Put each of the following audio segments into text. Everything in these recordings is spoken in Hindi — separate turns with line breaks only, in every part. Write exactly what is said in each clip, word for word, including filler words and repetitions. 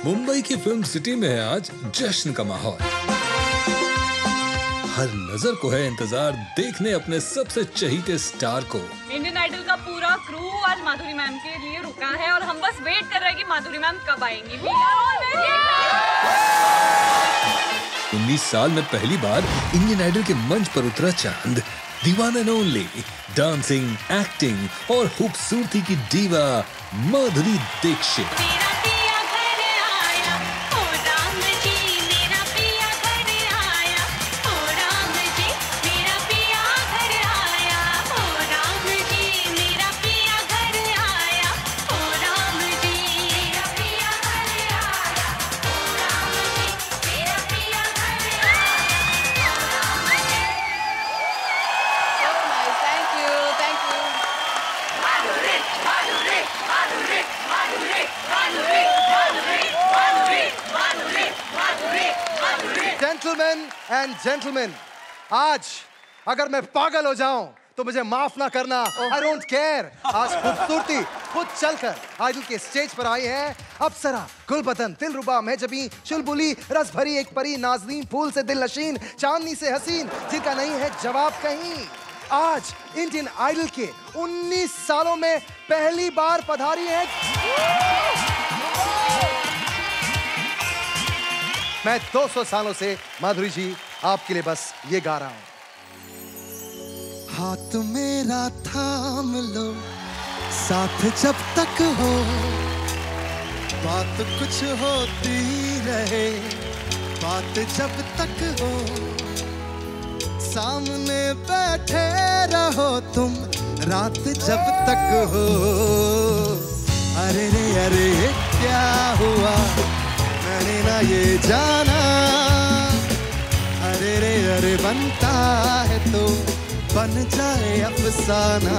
मुंबई की फिल्म सिटी में है आज जश्न का माहौल। हर नजर को है इंतजार देखने अपने सबसे चहीते स्टार को।
इंडियन आइडल का पूरा क्रू आज माधुरी मैम के लिए रुका है और हम बस वेट कर रहे हैं कि माधुरी मैम कब आएंगी।
उन्नीस साल में पहली बार इंडियन आइडल के मंच पर उतरा चांद। दीवाना ओनली डांसिंग, एक्टिंग और खूबसूरती की दीवा Madhuri Dikshit.
Gentleman and gentleman, आज अगर मैं पागल हो जाऊं तो मुझे माफ ना करना। I don't care. आज खूबसूरती खुद चलकर आइडल के स्टेज पर आई है अप्सरा, गुलबदन, दिलरुबा, महजबी, चुलबुली, रस भरी एक परी, नाज़नीन, फूल से दिल नशीन, चांदनी से हसीन, जिनका नहीं है जवाब कहीं। आज इंडियन आइडल के उन्नीस सालों में पहली बार पधारी है। मैं दो सौ सालों से माधुरी जी आपके लिए बस ये गा रहा हूं। हाथ मेरा थाम लो साथ जब तक हो, बात कुछ होती रहे, बात जब तक हो, सामने बैठे रहो तुम रात जब तक हो। अरे रे अरे क्या हुआ मैंने ना ये जाना, अरे रे अरे बनता है तो बन जाए अफसाना।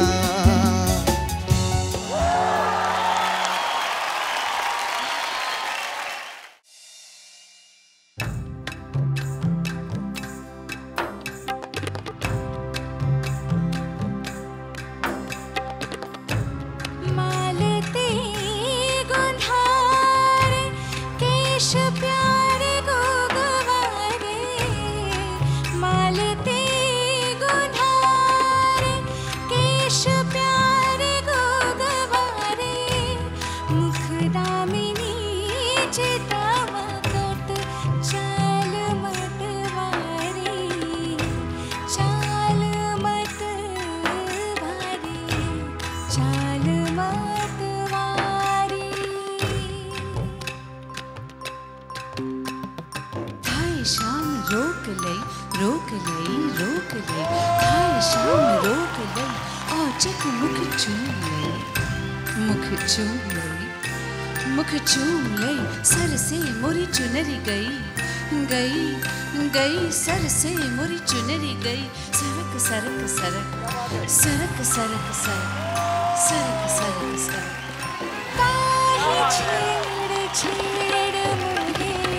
मुख चूम ले सर से मोरी चुनरी गई गई गई, सर से मोरी चुनरी गई। सरक सरक सरक सरक सरक सरक सरक सरक सरक। काहे छेड़ छेड़ मुझे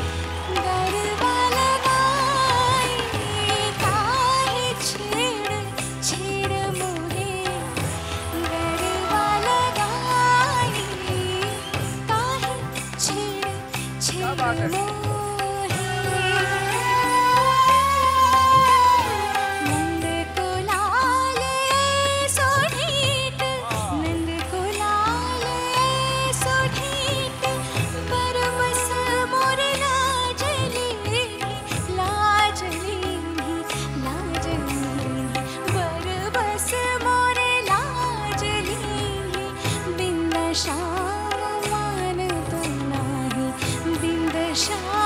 गरबा लगाई, काहे छेड़ छेड़ मुझे गरबा लगाई, काहे छेड़ छेड़ मुझे।
शाम मान तो नाही बिंद शाम।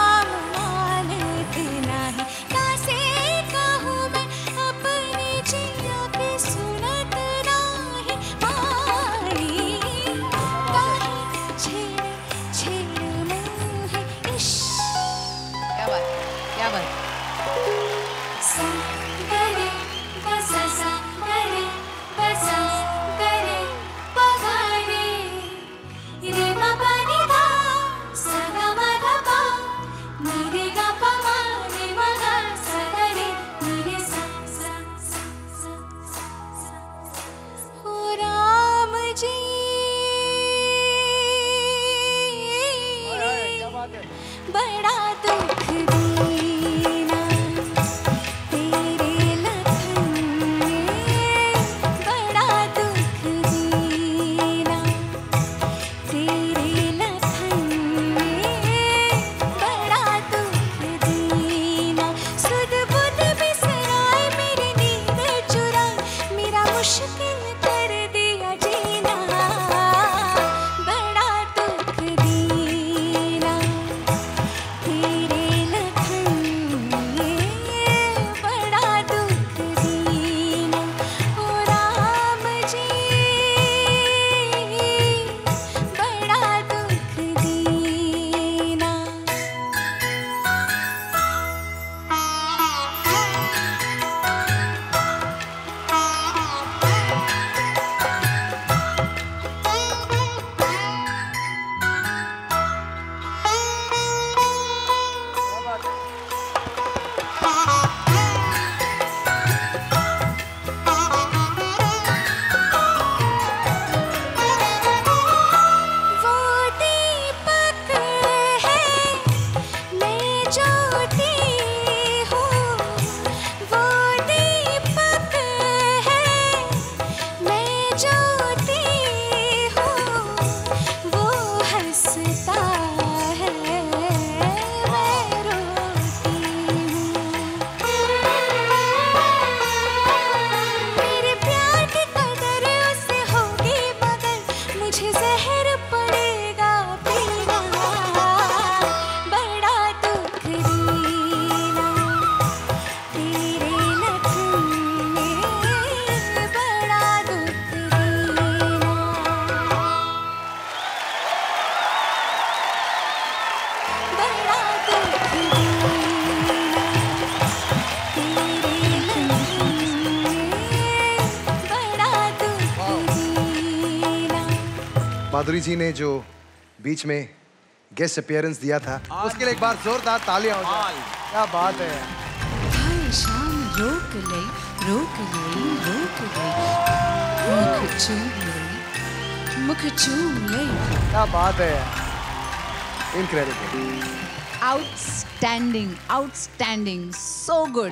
माधुरी जी ने जो बीच में गेस्ट अपीयरेंस दिया था उसके लिए एक बार जोरदार तालियां हो जाए। क्या बात है।
हाय शाम रोक ले रोक ले रोक ले मुख चूम ले मुख चूम ले।
क्या बात है। Incredible.
Outstanding outstanding so good.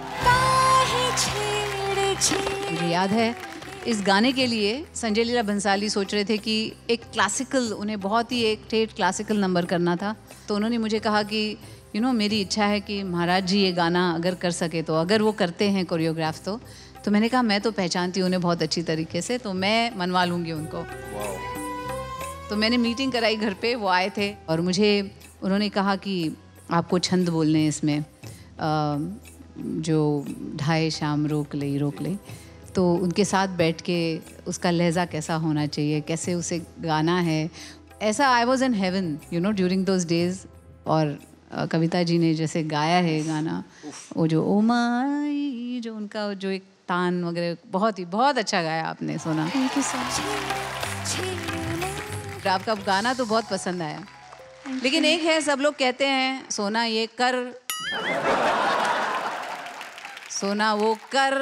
मुझे याद है इस गाने के लिए संजय लीला भंसाली सोच रहे थे कि एक क्लासिकल, उन्हें बहुत ही एक ठेठ क्लासिकल नंबर करना था। तो उन्होंने मुझे कहा कि यू you नो know, मेरी इच्छा है कि महाराज जी ये गाना अगर कर सके तो, अगर वो करते हैं कोरियोग्राफ तो तो मैंने कहा मैं तो पहचानती हूँ उन्हें बहुत अच्छी तरीके से, तो मैं मनवा लूँगी उनको। तो मैंने मीटिंग कराई घर पे, वो आए थे और मुझे उन्होंने कहा कि आपको छंद बोलने हैं इसमें, आ, जो ढाई शाम रोक ले रोक ले। तो उनके साथ बैठ के उसका लहजा कैसा होना चाहिए, कैसे उसे गाना है, ऐसा I was in heaven you know during those days. और uh, कविता जी ने जैसे गाया है गाना, वो जो ओ माई, जो उनका जो एक तान वगैरह, बहुत ही बहुत अच्छा गाया आपने Sona.
Thank you so much.
आपका गाना तो बहुत पसंद आया, लेकिन एक है सब लोग कहते हैं सोना ये कर, सोना वो कर,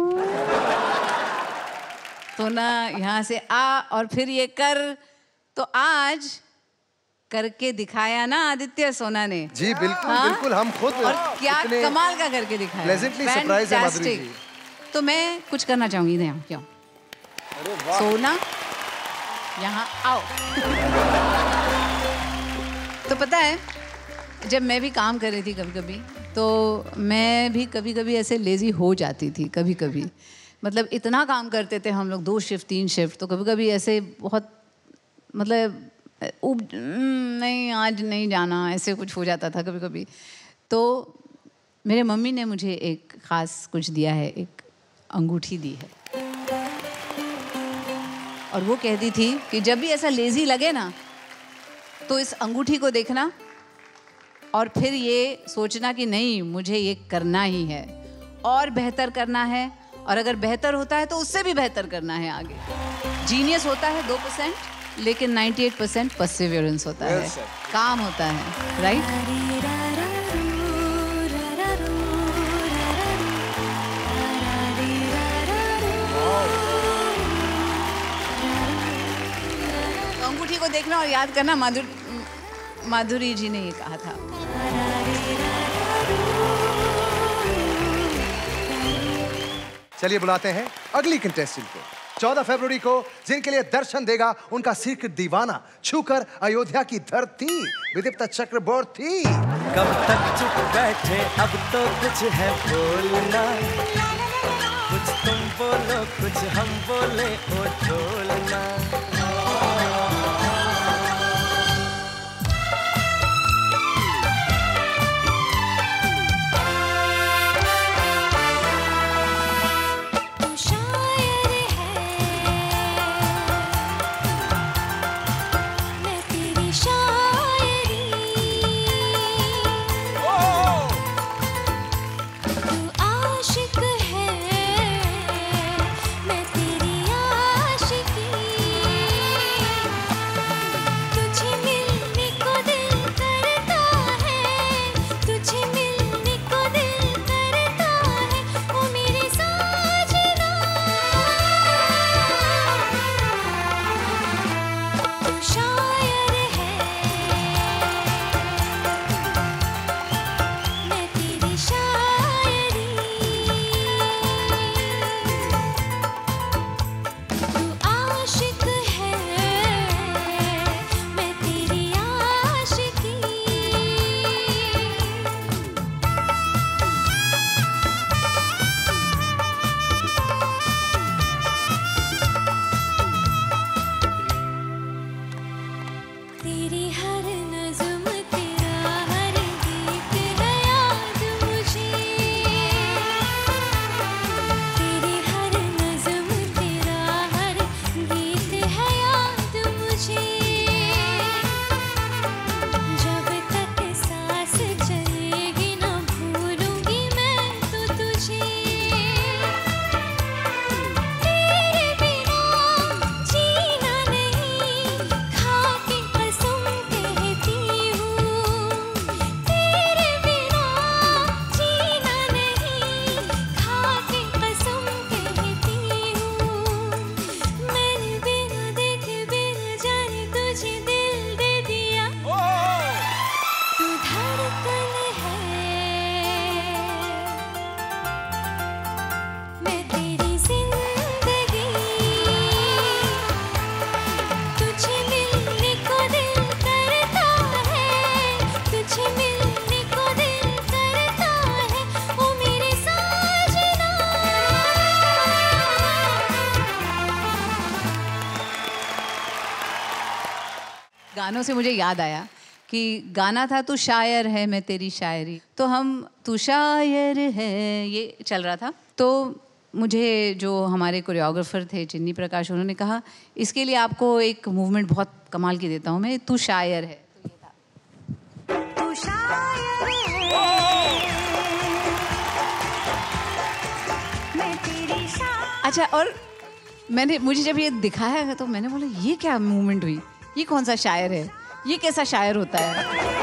सोना यहाँ से आ और फिर ये कर। तो आज करके दिखाया ना आदित्य सोना ने।
जी बिल्कुल। हाँ? बिल्कुल हम खुद
और क्या कमाल का करके दिखाया।
प्लेजेंटली सरप्राइज है माधुरी जी।
तो मैं कुछ करना चाहूंगी यहाँ, क्यों? सोना यहाँ आओ। तो पता है जब मैं भी काम कर रही थी कभी कभी, तो मैं भी कभी कभी ऐसे लेजी हो जाती थी कभी कभी। मतलब इतना काम करते थे हम लोग, दो शिफ्ट तीन शिफ्ट, तो कभी कभी ऐसे बहुत मतलब उब नहीं आज नहीं जाना, ऐसे कुछ हो जाता था कभी कभी। तो मेरे मम्मी ने मुझे एक ख़ास कुछ दिया है, एक अंगूठी दी है, और वो कहती थी कि जब भी ऐसा लेजी लगे ना तो इस अंगूठी को देखना और फिर ये सोचना कि नहीं मुझे ये करना ही है और बेहतर करना है, और अगर बेहतर होता है तो उससे भी बेहतर करना है आगे। जीनियस होता है दो परसेंट, लेकिन अट्ठानवे परसेंट परसिवियरेंस होता है, काम होता है, राइट? अंगूठी को देखना और याद करना, माधुरी माधुरी जी ने ये कहा था।
चलिए बुलाते हैं अगली कंटेस्टेंट को, चौदह फरवरी को जिनके लिए दर्शन देगा उनका सीक्रेट दीवाना, छूकर अयोध्या की धरती, विदिप्ता चक्रवर्ती।
कब तक चुप बैठे, अब तो कुछ है बोलना, कुछ तुम बोलो कुछ हम बोले, ओ ढोलना।
आशिक है, मैं तेरी आशिक
गानों से मुझे याद आया कि गाना था तू शायर है मैं तेरी शायरी, तो हम तू शायर है ये चल रहा था। तो मुझे जो हमारे कोरियोग्राफर थे चिन्नी प्रकाश, उन्होंने कहा इसके लिए आपको एक मूवमेंट बहुत कमाल की देता हूँ मैं, तू शायर है। तो ये था तू शायर है मैं तेरी शायर। अच्छा, और मैंने मुझे जब ये दिखाया तो मैंने बोला ये क्या मूवमेंट हुई, ये कौन सा शायर है, ये कैसा शायर होता है।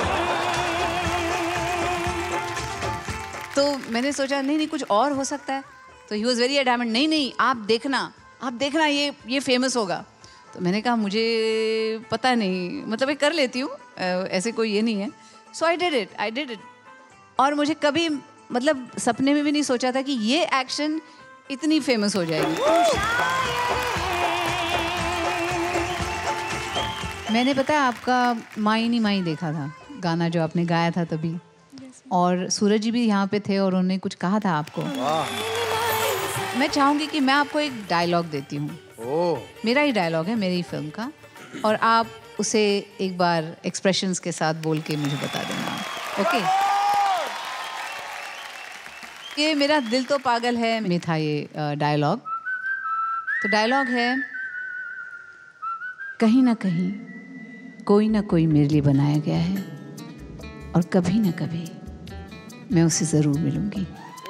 तो मैंने सोचा नहीं नहीं कुछ और हो सकता है। तो ही वॉज वेरी एडामेंट, नहीं नहीं आप देखना आप देखना ये ये फेमस होगा। तो मैंने कहा मुझे पता नहीं, मतलब मैं कर लेती हूँ, ऐसे कोई ये नहीं है। So I did it I did it और मुझे कभी मतलब सपने में भी नहीं सोचा था कि ये एक्शन इतनी फेमस हो जाएगी। मैंने पता है आपका माई नी माई देखा था गाना जो आपने गाया था तभी, और सूरज जी भी यहाँ पे थे और उन्होंने कुछ कहा था आपको। मैं चाहूँगी कि मैं आपको एक डायलॉग देती हूँ, मेरा ही डायलॉग है मेरी फिल्म का, और आप उसे एक बार एक्सप्रेशंस के साथ बोल के मुझे बता देना, ओके? ये मेरा दिल तो पागल है में था ये डायलॉग। तो डायलॉग है, कहीं ना कहीं कोई ना कोई मेरे लिए बनाया गया है और कभी ना कभी मैं उससे जरूर मिलूंगी।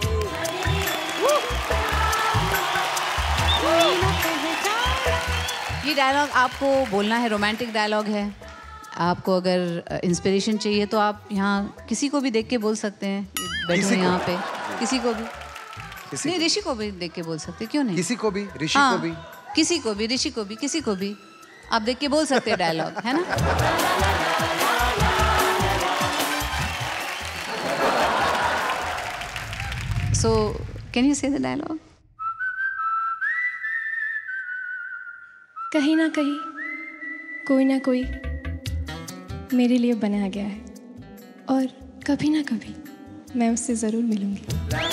ये डायलॉग आपको बोलना है, रोमांटिक डायलॉग है। आपको अगर इंस्पिरेशन चाहिए तो आप यहाँ किसी को भी देख के बोल सकते हैं, बैठे यहाँ पे किसी को भी किसी नहीं, ऋषि को भी देख के बोल सकते, क्यों नहीं?
किसी को भी, ऋषि
हाँ,
को भी,
किसी को भी, ऋषि को भी, किसी को भी आप देख के बोल सकते हैं डायलॉग, है ना? So can you say the dialogue?
कहीं ना कहीं कोई ना कोई मेरे लिए बनाया गया है और कभी ना कभी मैं उससे जरूर मिलूंगी।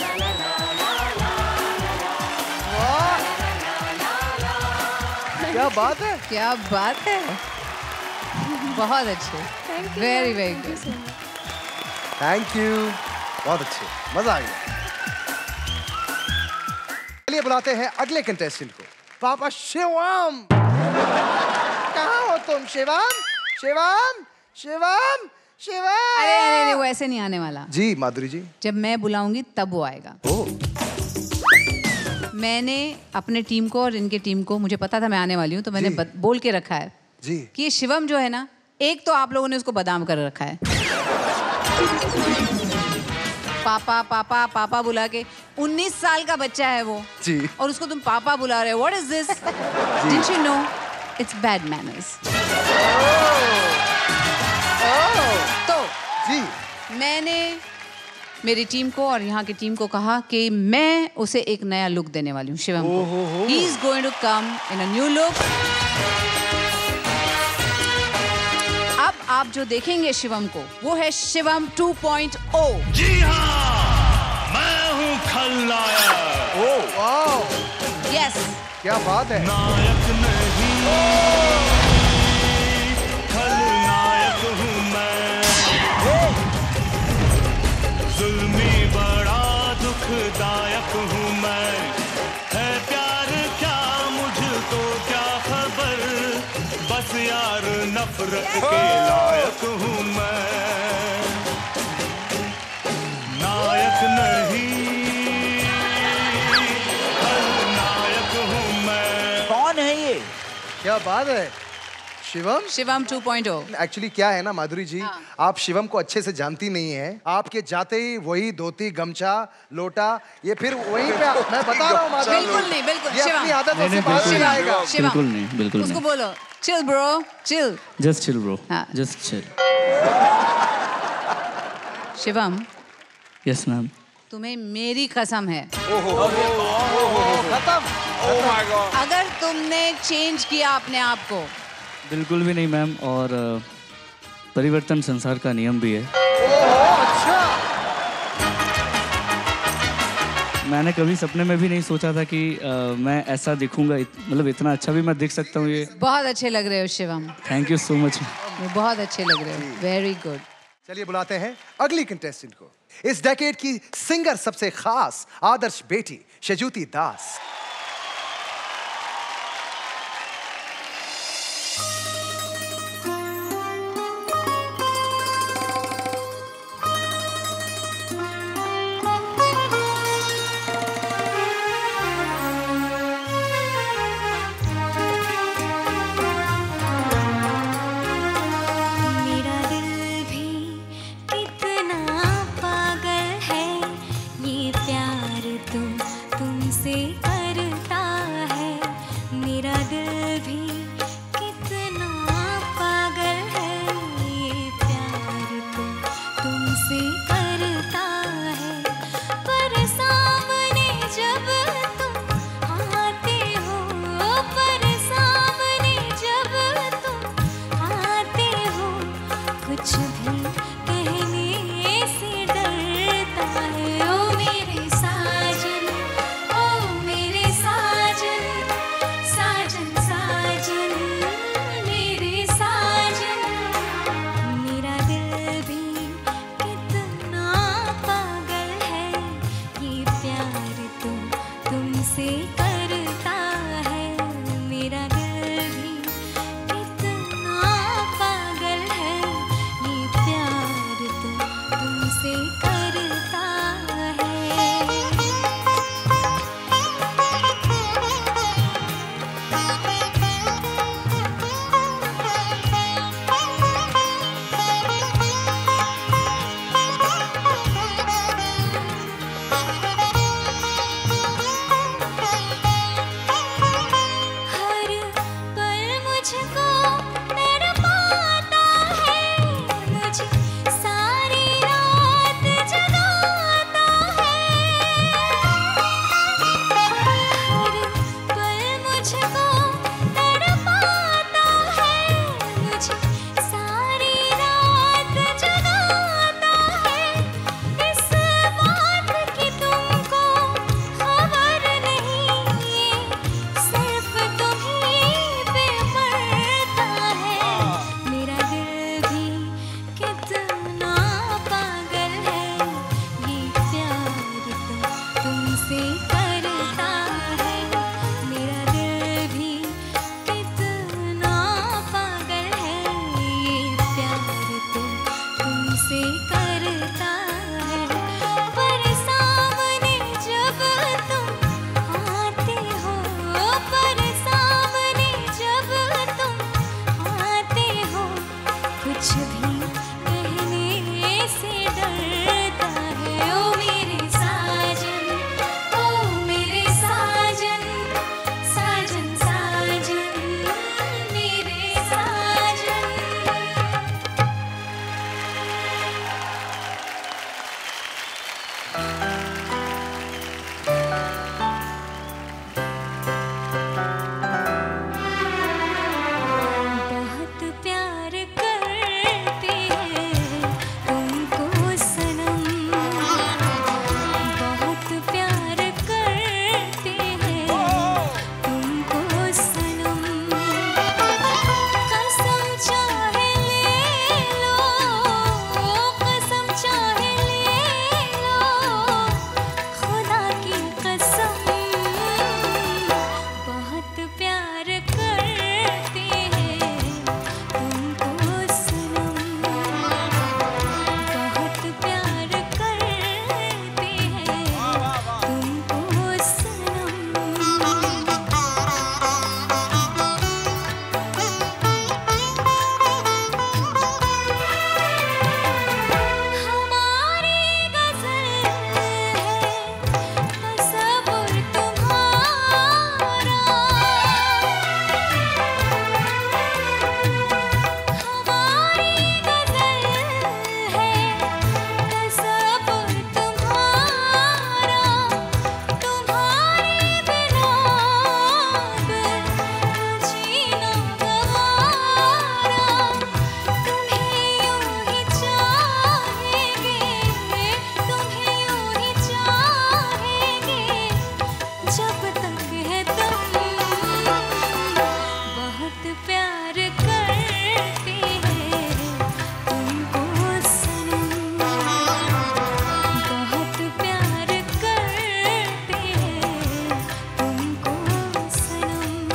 क्या बात है,
क्या बात है, बहुत अच्छे, very very good,
thank you, बहुत अच्छे, मजा आ गया। चलिए बुलाते हैं अगले कंटेस्टेंट को, पापा शिवम। कहाँ हो तुम शिवम? शिवम शिवम शिवम।
अरे अरे अरे वो ऐसे नहीं आने वाला
जी माधुरी जी,
जब मैं बुलाऊंगी तब वो आएगा।
ओ।
मैंने अपने टीम को और इनके टीम को, मुझे पता था मैं आने वाली हूँ तो मैंने बत, बोल के रखा है
जी
कि ये शिवम जो है ना, एक तो आप लोगों ने उसको बादाम कर रखा है, पापा पापा पापा बुला के। उन्नीस साल का बच्चा है वो
जी,
और उसको तुम पापा बुला रहे हो, what is this? Didn't you know it's bad manners. तो
जी
मैंने मेरी टीम को और यहाँ की टीम को कहा कि मैं उसे एक नया लुक देने वाली हूँ शिवम को। He is going to come in a new look. अब आप जो देखेंगे शिवम को, वो है शिवम टू पॉइंट ओ।
जी हाँ, मैं हूँ खलनायक।
ओह वाह,
यस,
क्या बात है।
नायक नहीं, खलनायक हूँ मैं। जुल्मी बड़ा दुखदायक हूँ मैं। है प्यार क्या मुझको क्या खबर, बस यार नफरत के लायक हूँ मैं। नायक नहीं, खलनायक हूँ मैं।
कौन है ये?
क्या बात है Shivam.
Shivam two point O.
Actually क्या है ना माधुरी जी,
हाँ।
आप शिवम को अच्छे से जानती नहीं है। आपके जाते ही वही धोती गमछा लोटा, ये फिर वहीं पे मैं बता रहा हूँ माधुरी,
बिल्कुल नहीं, बिल्कुल
ये
शिवम,
अपनी आदतों से बाहर नहीं आएगा।
शिवम,
बिल्कुल नहीं, बिल्कुल
उसको
नहीं।
बोलो chill bro, chill,
just chill bro,
हाँ।
Just chill.
Shivam,
yes ma'am.
तुम्हें मेरी कसम है,
खत्म।
अगर तुमने चेंज किया अपने आप को,
बिल्कुल भी नहीं मैम, और अ, परिवर्तन संसार का नियम भी है।
ओह अच्छा।
मैंने कभी सपने में भी नहीं सोचा था कि आ, मैं ऐसा दिखूंगा, इत, मतलब इतना अच्छा भी मैं दिख सकता हूँ। ये
बहुत अच्छे लग रहे हो Shivam.
Thank you so much.
बहुत अच्छे लग रहे हो, वेरी गुड।
चलिए बुलाते हैं अगली कंटेस्टेंट को, इस डेकेड की सिंगर सबसे खास आदर्श बेटी शजुती दास।
से कर
बहुत प्यार करते हैं तुमको सनम, बहुत प्यार करते हैं तुमको सनम,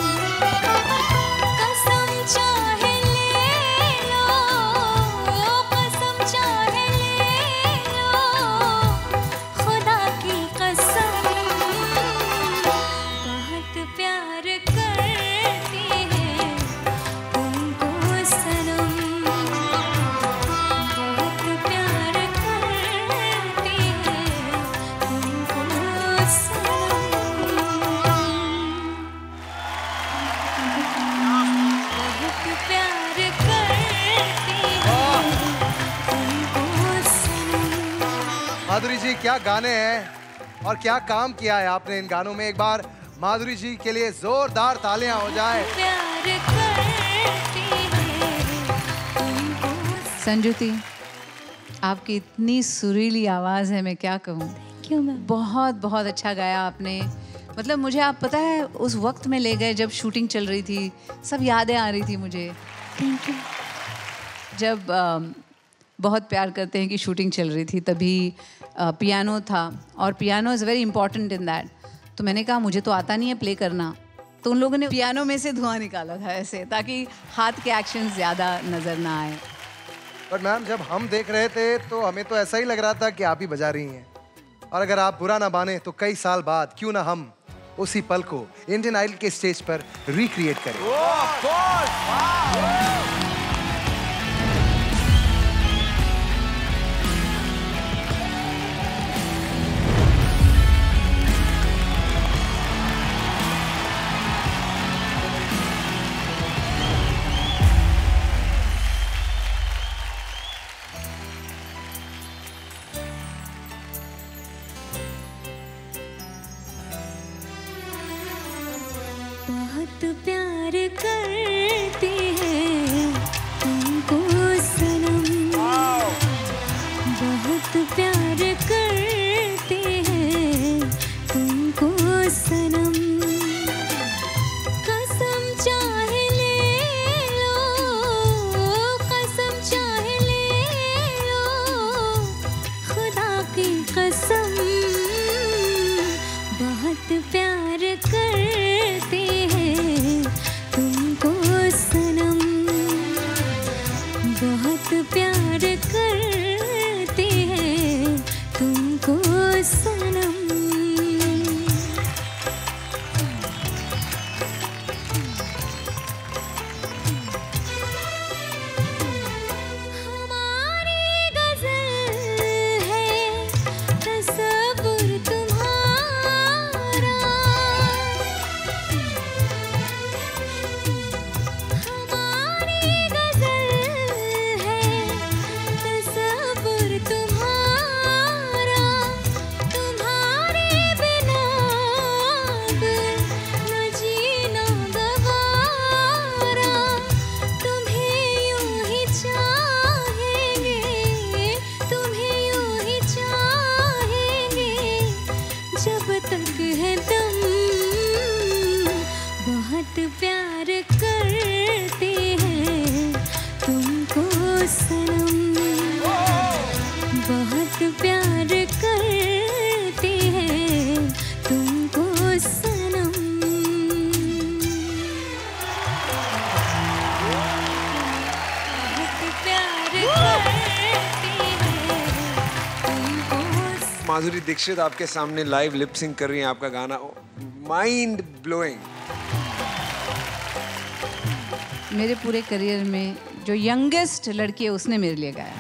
कसम चाहे ले लो, कसम चाहे ले लो, खुदा की कसम, बहुत प्यार करते हैं तुमको सनम, बहुत प्यार करते हैं तुमको सनम, बहुत प्यार करते हैं तुमको सनम।
माधुरी जी, क्या गाने हैं और क्या काम किया है आपने इन गानों में। एक बार माधुरी जी के लिए जोरदार तालियां हो जाए।
प्यार करते हैं तुमको
संजुति, आपकी इतनी सुरीली आवाज़ है, मैं क्या कहूँ।
क्यों मैम?
बहुत बहुत अच्छा गाया आपने। मतलब मुझे आप पता है उस वक्त में ले गए जब शूटिंग चल रही थी, सब यादें आ रही थी मुझे।
Thank you.
जब अम, बहुत प्यार करते हैं कि शूटिंग चल रही थी, तभी अ, पियानो था और piano is very important in that. तो मैंने कहा मुझे तो आता नहीं है प्ले करना, तो उन लोगों ने पियानो में से धुआं निकाला था ऐसे, ताकि हाथ के एक्शन ज़्यादा नज़र ना आए।
बट मैम, जब हम देख रहे थे तो हमें तो ऐसा ही लग रहा था कि आप ही बजा रही हैं। और अगर आप बुरा ना माने तो कई साल बाद क्यों ना हम उसी पल को इंडियन आइडल के स्टेज पर रिक्रिएट करें।
बहुत प्यार करते हैं तुमको सनम, बहुत प्यार करते हैं तुमको सनम, कसम चाहे ले लो, कसम चाहे ले लो, खुदा की कसम, बहुत प्यार करते हैं तुमको सनम, बहुत प्यार करते हैं तुमको सनम, हमारी गज़ल है तसव्वुर तुम्हारा, हमारी गज़ल है तसव्वुर तुम्हारा, तुम्हारे बिना अब न जीना गवारा, तुम्हें यूं ही चाहेंगे, तुम्हें यूं ही चाहेंगे जब तक है दम, बहुत प्यार करते हैं तुमको सनम, बहुत प्यार करते हैं तुमको सनम, बहुत प्यार करते हैं तुमको सनम।
माधुरी दीक्षित आपके सामने लाइव लिप सिंक कर रही हैं आपका गाना, माइंड ब्लोइंग।
मेरे पूरे करियर में जो यंगेस्ट लड़की है उसने मेरे लिए गाया।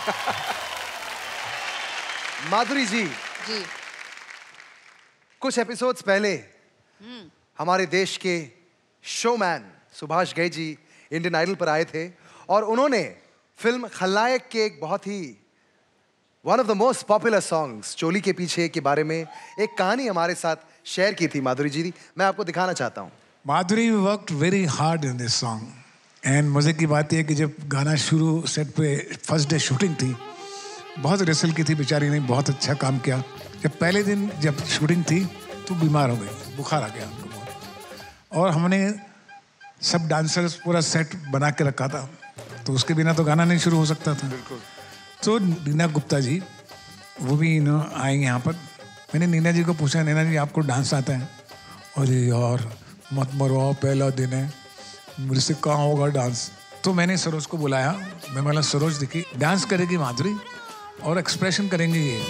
माधुरी जी,
जी।
कुछ एपिसोड्स पहले हमारे देश के showman Subhash Ghai ji Indian Idol पर आए थे और उन्होंने फिल्म खलनायक के एक बहुत ही one of the most popular songs चोली के पीछे के बारे में एक कहानी हमारे साथ शेयर की थी। माधुरी जी, मैं आपको दिखाना चाहता हूँ।
Madhuri worked very hard in this song and मज़े की बात यह कि जब गाना शुरू सेट पे फर्स्ट डे शूटिंग थी, बहुत रिहर्सल की थी बेचारी ने, बहुत अच्छा काम किया। जब पहले दिन जब शूटिंग थी तो बीमार हो गई, बुखार आ गया हमको बहुत, और हमने सब डांसर्स पूरा सेट बना के रखा था, तो उसके बिना तो गाना नहीं शुरू हो सकता था।
बिल्कुल।
तो नीना गुप्ता जी वो भी नो आएंगे यहाँ पर। मैंने नीना जी को पूछा, नीना जी आपको डांस आता है? अरे यार मत मरवाओ, पहला दिन है, मुझसे कहाँ होगा डांस। तो मैंने सरोज को बुलाया, मैं बोला सरोज देखी डांस करेगी माधुरी और एक्सप्रेशन करेंगे ये।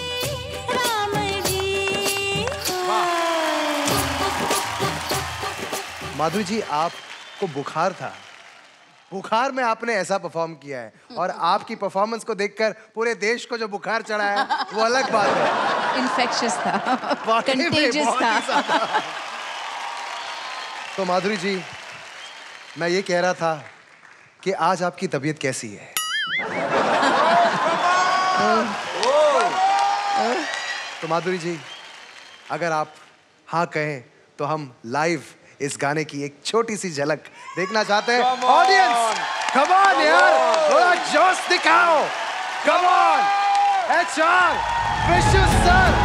माधुरी जी आपको बुखार था, बुखार में आपने ऐसा परफॉर्म किया है और आपकी परफॉर्मेंस को देखकर पूरे देश को जो बुखार चढ़ा है वो अलग बात है।
इन्फेक्शियस था,
वाकई में
कंटेजियस
बहुत ही
था।
ज्यादा। तो माधुरी जी मैं ये कह रहा था कि आज आपकी तबीयत कैसी है? तो माधुरी जी अगर आप हाँ कहें तो हम लाइव इस गाने की एक छोटी सी झलक देखना चाहते हैं। ऑडियंस कम ऑन यार, थोड़ा जोश दिखाओ। Come on H R Vishu sir.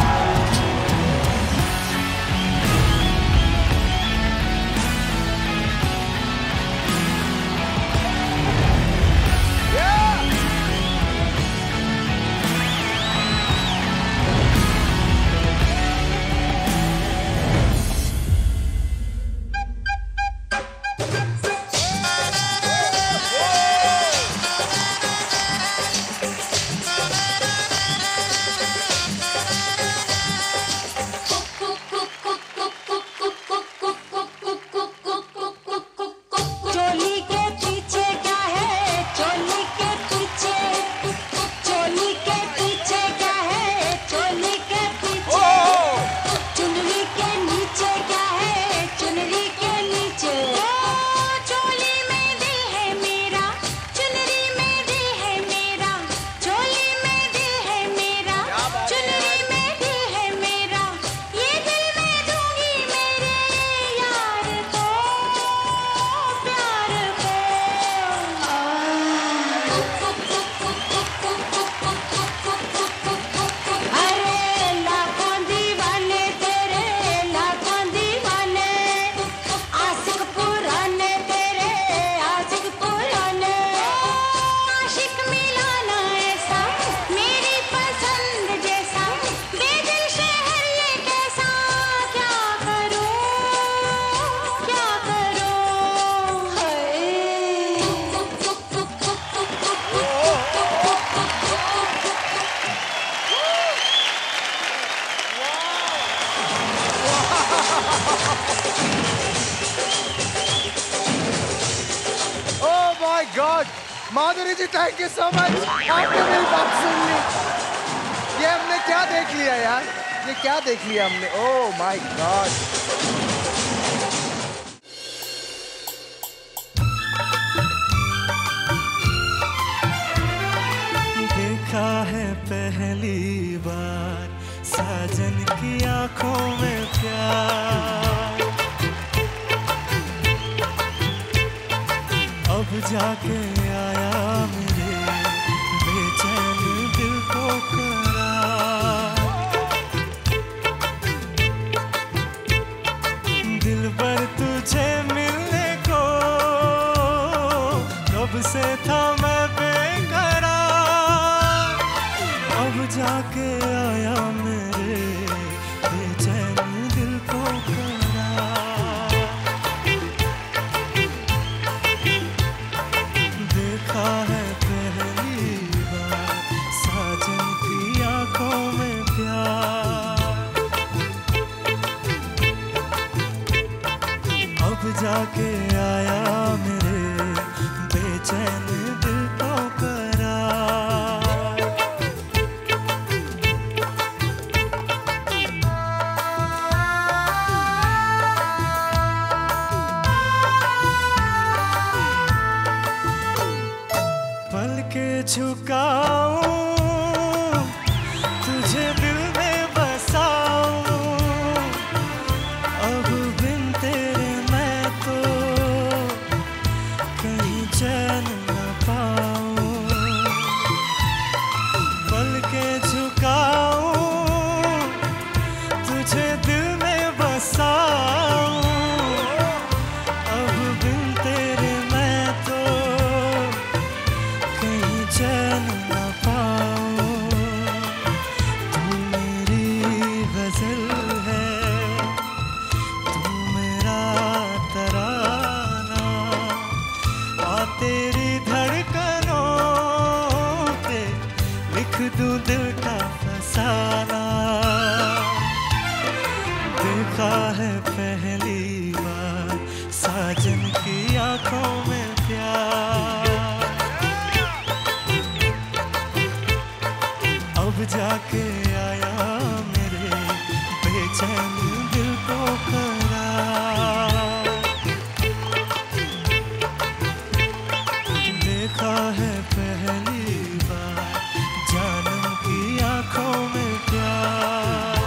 Madhuri ji thank you so much, आपने मेरी बात सुन ली। ये हमने क्या देख लिया यार, ये क्या देख लिया हमने। Oh my god.
देखा है पहली बार साजन की आंखों में प्यार, अब जाके आया मेरे बेचैन दिल को करार। दिल पर तुझे मिलने को कब से था मैं बेकरार, अब जाके आया मेरे बेचैन दिल को करार। देखा है पहली बार साजन की आंखों में प्यार, अब जाके आया मेरे बेचैन दिल को करार। पल के झुकाऊं तुझे दिल में बसाऊं, अब बिन तेरे मैं तो कहीं चैन न पाऊं। पल के झुकाऊं तुझे दिल में बसाऊं, अब बिन तेरे
आंखों में प्यार, अब जाके आया मेरे बेचैन दिल को करार। देखा है पहली बार जानम की आंखों में प्यार,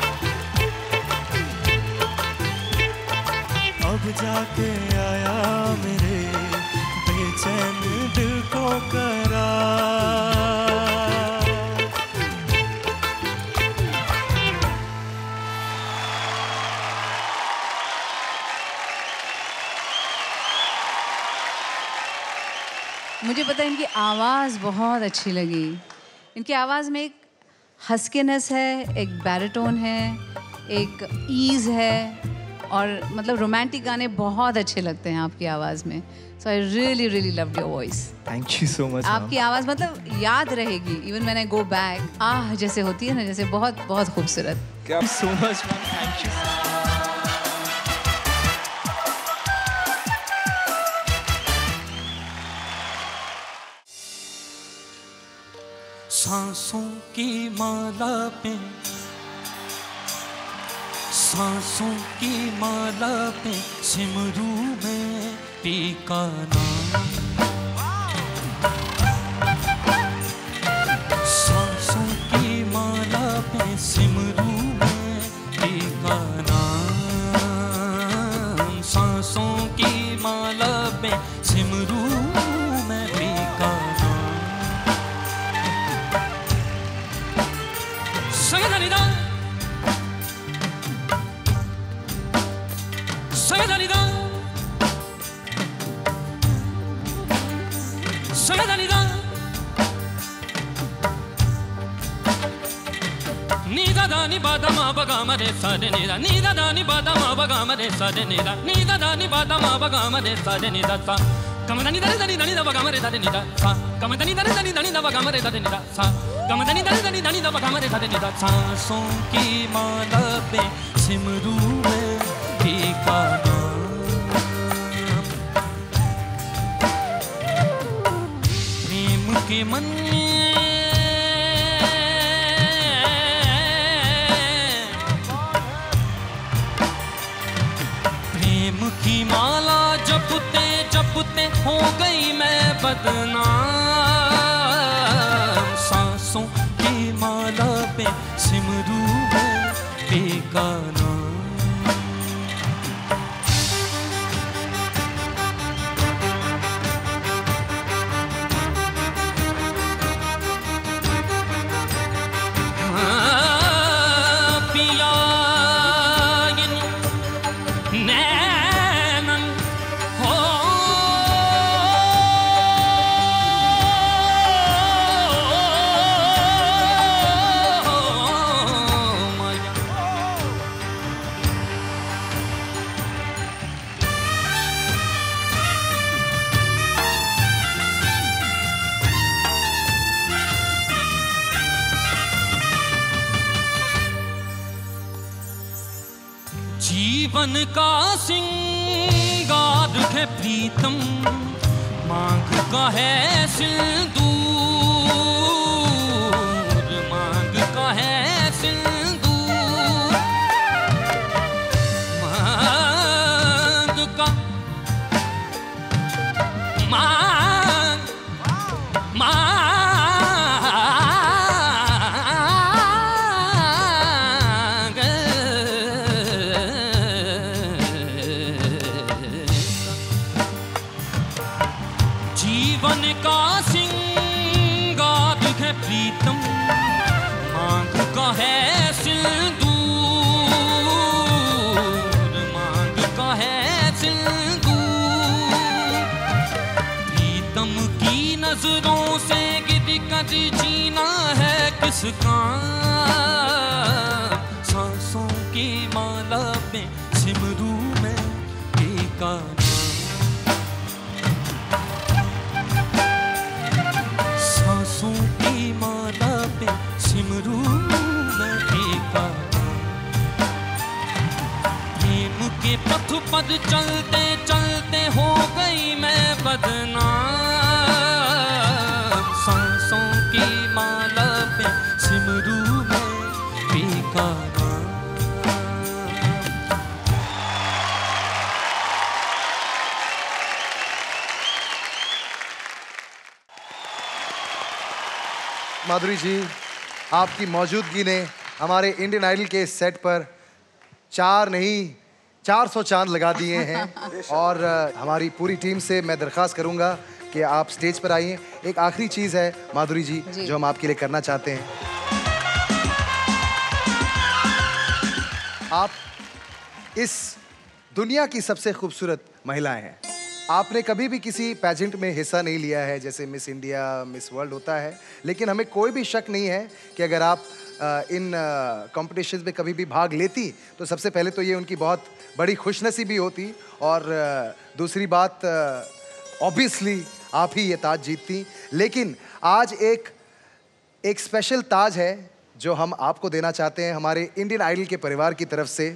अब जाके आया मेरे बेचैन दिल को करार।
मुझे पता है इनकी आवाज़ बहुत अच्छी लगी। इनकी आवाज़ में एक हस्कीनेस है, एक बैरिटोन है, एक ईज़ है और मतलब रोमांटिक गाने बहुत अच्छे लगते हैं आपकी आवाज़ में। So I really really loved your voice.
Thank you so much.
आपकी आवाज़ मतलब याद रहेगी even when I go back, ah जैसे होती है ना, जैसे बहुत बहुत खूबसूरत।
क्या so much ma'am, thank you.
सांसों की माला पे, सांसों की माला पे सिमरू में टीका नाम, सांसों की माला पे सिमरू में टीका नाम, सांसों की माला पे सिमरू में टीका नाम। Sagadalida, Sagadalida, Sagadalida. Nida da ni bada ma baga ma de sa de nida, nida da ni bada ma baga ma de sa de nida, nida da ni bada ma baga ma de sa de nida sa. Kamadani da da ni da ni da baga ma de sa de nida sa. Kamadani da da ni da ni da baga ma de sa de nida sa. Kamadani da da ni da ni da baga ma de sa de nida. सांसों की माला पे सिमरू में टीका नाम, प्रेम के मन में प्रेम की माला जपते जपते हो गई मैं बदनाम, सांसों की माला पे सिमरू में टीका नाम। जीवन का सिंगार है प्रीतम, मांग का है सिंदूर, मांग का है सिंदूर, मांग का मांग मांग जीवन का सिंगार है प्रीतम, मांग का है सिंदूर, मांग का है सिंदूर, प्रीतम की नजरों से गिर कर जीना है किसका, सांसों की माला पे सिमरू में टीका की माला पे सिमरू में टीका, प्रेम के पथ पर चलते चलते हो गई
माधुरी जी, आपकी मौजूदगी ने हमारे इंडियन आइडल के सेट पर चार नहीं चार सौ चांद लगा दिए हैं। और हमारी पूरी टीम से मैं दरख्वास्त करूंगा कि आप स्टेज पर आइए। एक आखिरी चीज़ है माधुरी जी, जी जो हम आपके लिए करना चाहते हैं। आप इस दुनिया की सबसे खूबसूरत महिलाएं हैं। आपने कभी भी किसी पैजेंट में हिस्सा नहीं लिया है, जैसे मिस इंडिया, मिस वर्ल्ड होता है, लेकिन हमें कोई भी शक नहीं है कि अगर आप इन कॉम्पिटिशन्स में कभी भी भाग लेती तो सबसे पहले तो ये उनकी बहुत बड़ी खुशनसीबी होती, और दूसरी बात ऑब्वियसली आप ही ये ताज जीतती। लेकिन आज एक एक स्पेशल ताज है जो हम आपको देना चाहते हैं हमारे इंडियन आइडल के परिवार की तरफ से।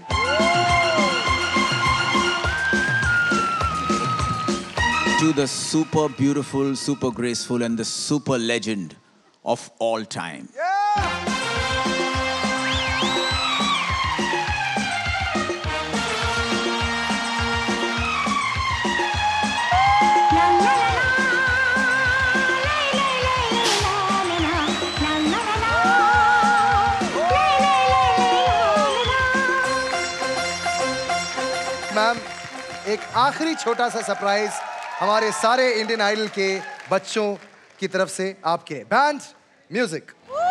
To the super beautiful, super graceful and the super legend of all time.
Ma'am, एक आखिरी छोटा सा सरप्राइज हमारे सारे इंडियन आइडल के बच्चों की तरफ से आपके। Band music.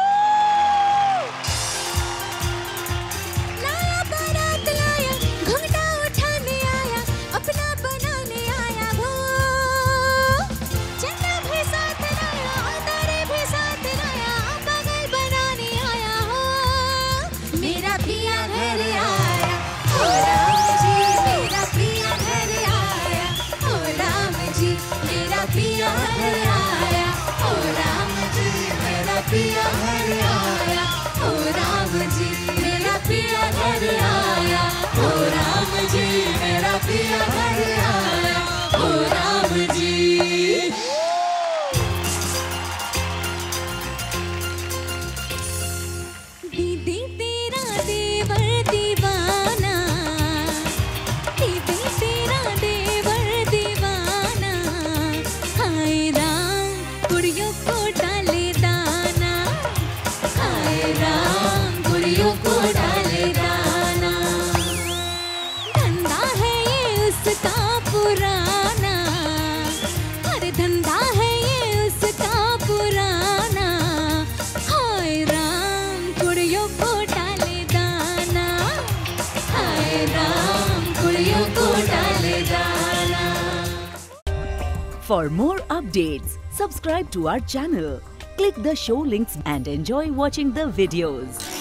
लाया बारात लाया, घुंघटा उठाने आया, अपना बनाने आया वो। चंदा भी साथ लाया, तारे भी साथ लाया, पागल बनाने आया हो। मेरा पिया घर आया, ओ राम जी, मेरा पिया घर आया, ओ राम जी, मेरा पिया घर आया, ओ राम जी, मेरा पिया घर आया, ओ राम जी, मेरा पिया घर आया, ओ राम जी, मेरा पिया घर आया, ओ राम जी। दीदी तेरा देवर दीवाना, दीदी तेरा देवर दीवाना, हाय राम कुड़ियों को डाले दाना, हाय राम कुड़ियों को डाले दाना। धंधा है ये उसका पुराना, अरे धंधा है ये उसका पुराना, हाय राम कुड़ियों को डाले दाना, हाय राम कुड़ियों को डाले दाना।
For more updates, subscribe to our channel, click the show links and enjoy watching the videos.